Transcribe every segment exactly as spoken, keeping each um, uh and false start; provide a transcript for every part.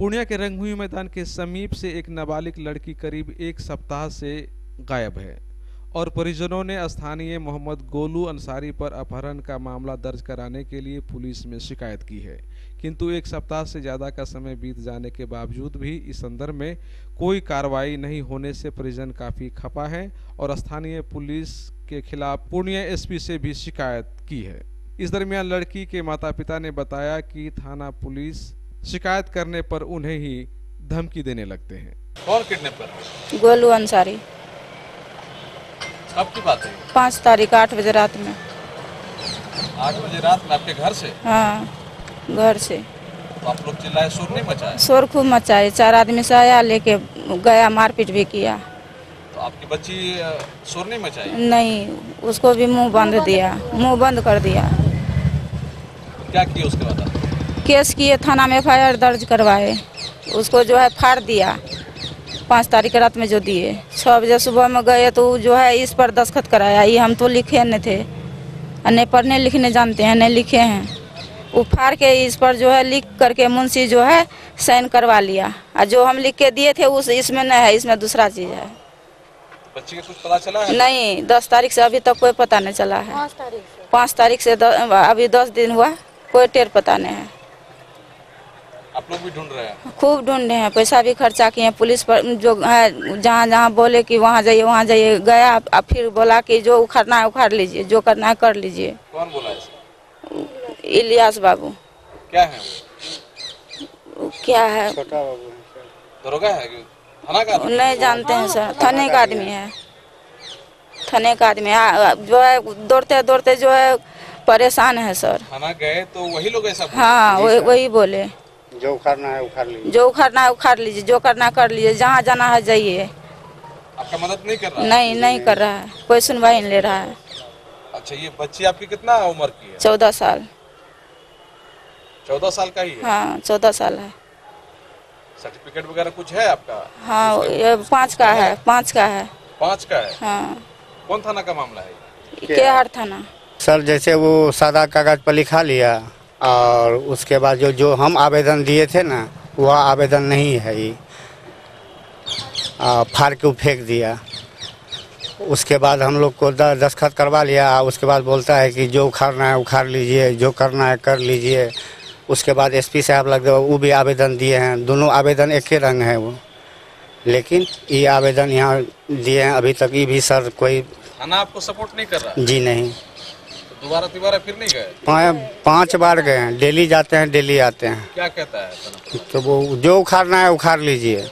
पूर्णिया के रंगभूमि मैदान के समीप से एक नाबालिग लड़की करीब एक सप्ताह से गायब है और परिजनों ने स्थानीय मोहम्मद गोलू अंसारी पर अपहरण का मामला दर्ज कराने के लिए पुलिस में शिकायत की है, किंतु एक सप्ताह से ज़्यादा का समय बीत जाने के बावजूद भी इस संदर्भ में कोई कार्रवाई नहीं होने से परिजन काफ़ी खफा है और स्थानीय पुलिस के खिलाफ पूर्णिया एसपी से भी शिकायत की है। इस दरमियान लड़की के माता पिता ने बताया कि थाना पुलिस शिकायत करने पर उन्हें ही धमकी देने लगते हैं। कौन किडनैपर? गोलू अंसारी। कब की बात है? पाँच तारीख आठ बजे रात में। आठ बजे रात में आपके घर से? हाँ, घर से। तो आप लोग चिल्लाए, शोर नहीं मचाए? शोर खूब मचाए, चार आदमी से आया, लेके गया, मारपीट भी किया। तो आपकी बच्ची शोर नहीं मचाई? नहीं, उसको भी मुंह बंद दिया, मुंह बंद कर दिया। क्या किया उसके बाद? केस किए, थाना में एफ आई आर दर्ज करवाए, उसको जो है फाड़ दिया। पाँच तारीख रात में जो दिए, छः बजे सुबह में गए तो जो है इस पर दस्तखत कराया। ये हम तो लिखे नहीं थे, नहीं पढ़ने लिखने जानते हैं, नहीं लिखे हैं। वो फाड़ के इस पर जो है लिख करके मुंशी जो है साइन करवा लिया, और जो हम लिख के दिए थे उस इसमें नहीं है, इसमें दूसरा चीज़ है। बच्ची का कुछ पता चला है? नहीं, दस तारीख से अभी तक कोई पता नहीं चला है। पाँच तारीख से पाँच तारीख से अभी दस दिन हुआ, कोई टेर पता नहीं है। आप लोग भी ढूंढ रहे हैं? खूब ढूंढे हैं, पैसा भी खर्चा किए हैं। पुलिस पर जो है जहाँ जहाँ बोले कि वहाँ जाइए वहाँ जाइए, गया, अब फिर बोला कि जो उखाड़ना है उखाड़ लीजिए, जो करना है कर लीजिए। कौन बोला इसको? इलियास बाबू। क्या है वो? क्या है? छोटा बाबू दरोगा है कि थाना का? नहीं जानते हैं सर, थाने का आदमी है, थाने का आदमी है। जो है दौड़ते दौड़ते जो है परेशान है सर। थाना गए तो वही लोग ऐसा बोले? हाँ, वही वही बोले, जो उखाड़ना है उखाड़ लीजिए, जो उखाड़ना है उखाड़ लीजिए, जो करना है कर लीजिए, जहाँ जाना है जाइए। आपका मदद नहीं कर रहा? नहीं, नहीं कर रहा है, कोई सुनवाई नहीं ले रहा है। अच्छा, ये बच्ची आपकी कितना उम्र की है? चौदह साल। चौदह साल का ही है? हाँ, चौदह साल है। सर्टिफिकेट वगैरह कुछ है आपका? हाँ, ये पाँच का है, पाँच का है। पाँच का है? हाँ। कौन थाना का मामला है? के हर थाना। सर जैसे वो सादा कागज पर लिखा लिया और उसके बाद जो जो हम आवेदन दिए थे ना, वह आवेदन नहीं है, ये फाड़ के फेंक दिया। उसके बाद हम लोग को दस्तखत करवा लिया, उसके बाद बोलता है कि जो उखाड़ना है उखाड़ लीजिए, जो करना है कर लीजिए। उसके बाद एसपी साहब लग वो भी आवेदन दिए हैं, दोनों आवेदन एक ही रंग है वो, लेकिन ये आवेदन यहाँ दिए हैं अभी तक। ये भी सर कोई थाना आपको सपोर्ट नहीं कर रहा? जी नहीं। तो दोबारा तिबारा फिर नहीं गए? पाँच बार गए हैं, डेली जाते हैं, डेली आते हैं। क्या कहता है? तो वो जो उखाड़ना है उखाड़ लीजिए,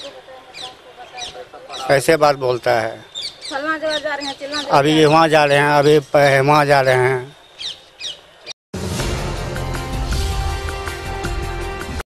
ऐसे बात बोलता है। अभी वहाँ जा रहे हैं, अभी वहाँ जा रहे हैं।